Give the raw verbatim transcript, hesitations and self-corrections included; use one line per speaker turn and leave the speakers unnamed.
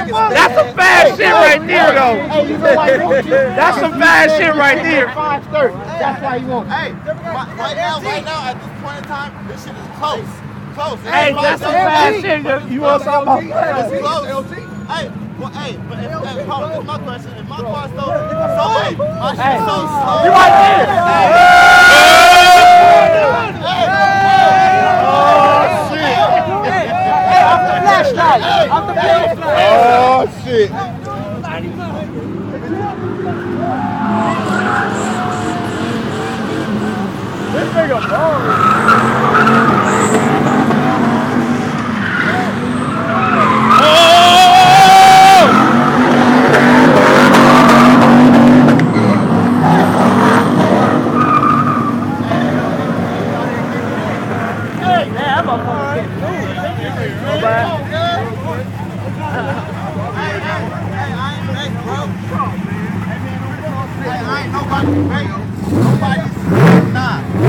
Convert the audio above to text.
That's some fast shit right there, though.
Hey, you know why?
That's some fast shit right there.
five thirty. That's why you want.
Hey, right now, right now, at this point in time, this shit is close. Close.
Hey, that's some fast shit. You want something about
It's close. Hey, well, hey, but if, hey, hold on, this is my question. If my car's so, so, hey, my shit's so slow.
You right there.
Flashlight. I'm the flashlight.
Oh shit.
This nigga boring.
Nobody's, nah.